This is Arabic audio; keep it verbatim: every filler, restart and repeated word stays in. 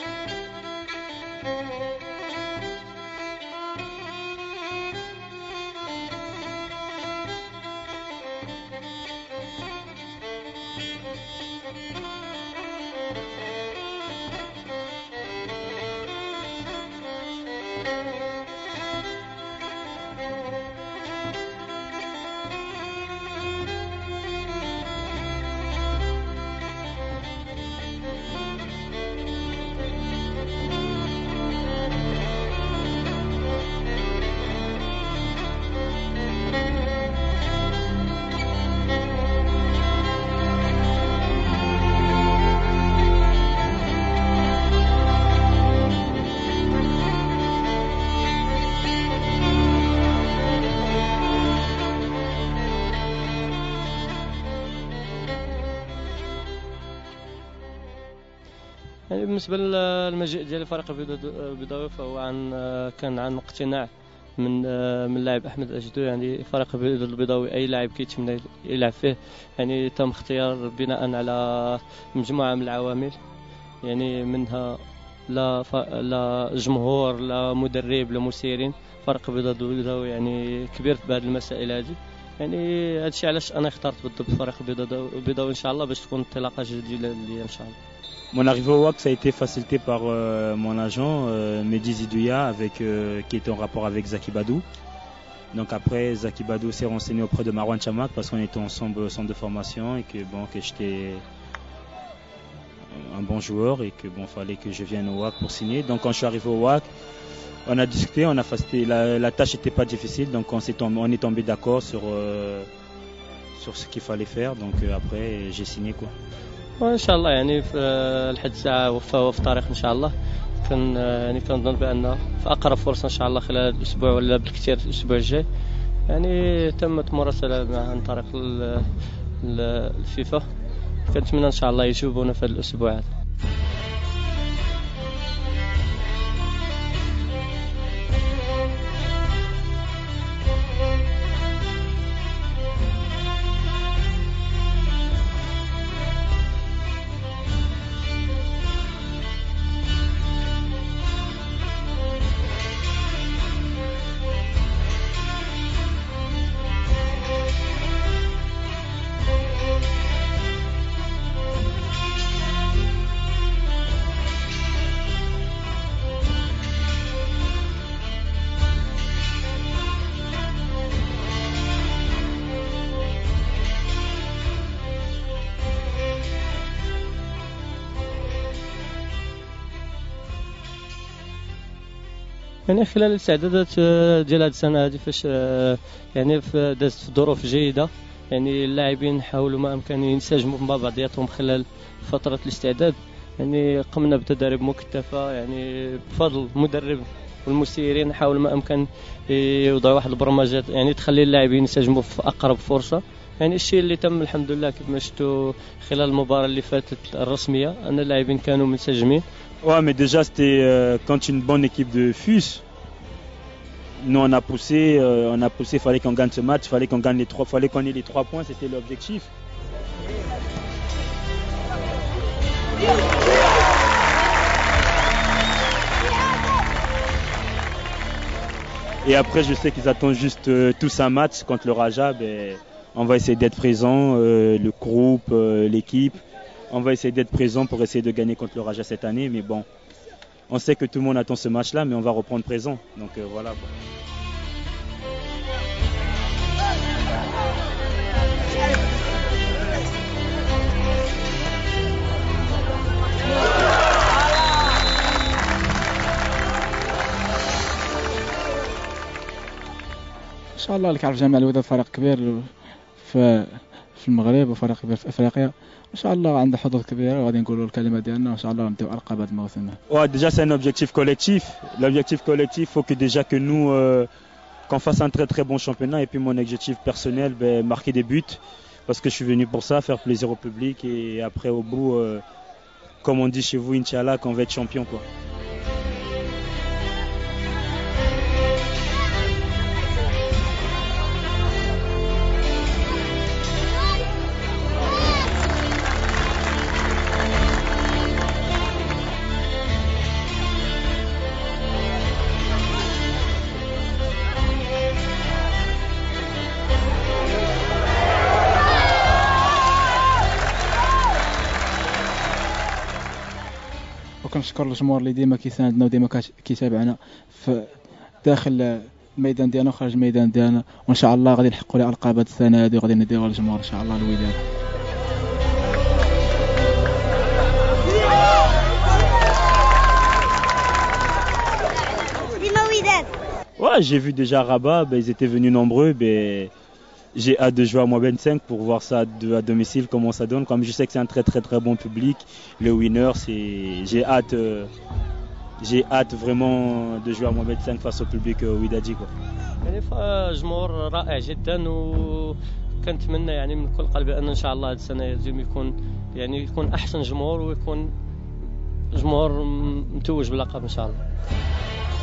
يعني بالنسبه للمجيء ديال الفريق البيضاوي فهو عن كان عن اقتناع من من اللاعب احمد اجدو. يعني فريق البيضاوي اي لاعب كيتمنى يلعب فيه، يعني تم اختيار بناء على مجموعه من العوامل، يعني منها لا ف... لا جمهور، لا مدرب، لا مسيرين. فريق البيضاوي يعني كبير في هذه المسائل هذه. يعني هذا الشيء علاش انا اخترت بالضبط فريق البيضاوي ان شاء الله باش تكون انطلاقه جديده ليا ان شاء الله. Mon arrivée au W A C ça a été facilité par euh, mon agent euh, Mehdi Zidouya avec, euh, qui était en rapport avec Zaki Badou. Donc après Zaki Badou s'est renseigné auprès de Marwan Chamak parce qu'on était ensemble au centre de formation et que bon que j'étais un bon joueur et que bon fallait que je vienne au W A C pour signer. Donc quand je suis arrivé au W A C, on a discuté, on a facilité, la, la tâche n'était pas difficile, donc on, s'est tombé, on est tombé d'accord sur euh, sur ce qu'il fallait faire. Donc euh, après j'ai signé quoi. وان شاء الله يعني في لحد الساعه وفاه في الطريق ان شاء الله. كان يعني كنظن بان في اقرب فرصه ان شاء الله خلال الاسبوع ولا بالكثير الاسبوع الجاي يعني تمت مراسله مع عن طريق الفيفا. كنتمنى ان شاء الله يجيبونا في هذا الاسبوع هذا. يعني خلال الاستعدادات ديال هذه السنه هذه فاش يعني دازت في ظروف جيده، يعني اللاعبين حاولوا ما امكن ينسجموا مع بعضياتهم خلال فتره الاستعداد. يعني قمنا بتدريب مكثفه يعني بفضل المدرب والمسيرين، حاولوا ما امكن يوضعوا واحد البرمجات يعني تخلي اللاعبين ينسجموا في اقرب فرصه. يعني الشيء اللي تم الحمد لله كيف ما شفتوا خلال المباراه اللي فاتت الرسميه ان اللاعبين كانوا منسجمين. Ouais, mais déjà c'était euh, quand une bonne équipe de F U S. Nous on a poussé, euh, on a poussé, fallait qu'on gagne ce match, fallait qu'on gagne les trois, fallait qu'on ait les trois points, c'était l'objectif. Et après je sais qu'ils attendent juste euh, tous un match contre le Raja. Ben, on va essayer d'être présent, euh, le groupe, euh, l'équipe. On va essayer d'être présent pour essayer de gagner contre le Raja cette année. Mais bon, on sait que tout le monde attend ce match-là, mais on va reprendre présent. Donc euh, voilà. Quoi. ان شاء الله كيعرف جميع الوداد فريق كبير في في المغرب وفريق كبير في افريقيا. ان شاء الله عنده حظوظ كبيره وغادي نقولوا الكلمه ديالنا وان شاء الله نبداو ارقام هذا الموسم. Ouais, déjà c'est un objectif collectif. L'objectif collectif, faut que déjà que nous euh, qu'on fasse un très très bon championnat et puis mon objectif personnel, ben, marquer des buts parce que je suis venu pour ça, faire plaisir au public et après au bout, euh, comme on dit chez vous, Inch'Allah, qu'on va être champion quoi. كنشكر الجمهور اللي ديما كيساندنا وديما كيتابعنا في داخل الميدان ديالنا وخارج الميدان ديالنا، وان شاء الله غادي نحققوا لي القاب هذه السنه هذه وغادي نديروا للجمهور ان شاء الله الوداد. Ouais, j'ai vu déjà Rabat, ben, ils étaient venus nombreux, ben, j'ai hâte de jouer à Mohamed cinq pour voir ça à domicile, comment ça donne. Comme je sais que c'est un très très très bon public, le winner, c'est... j'ai hâte, euh, j'ai hâte vraiment de jouer à Mohamed cinq face au public euh, Wydadi. يعني فجمهور رائع جدا، وكنتمنى يعني من كل قلبي ان ان شاء الله هذه السنه لازم يكون يعني يكون احسن جمهور ويكون جمهور متوج باللقب ان شاء الله.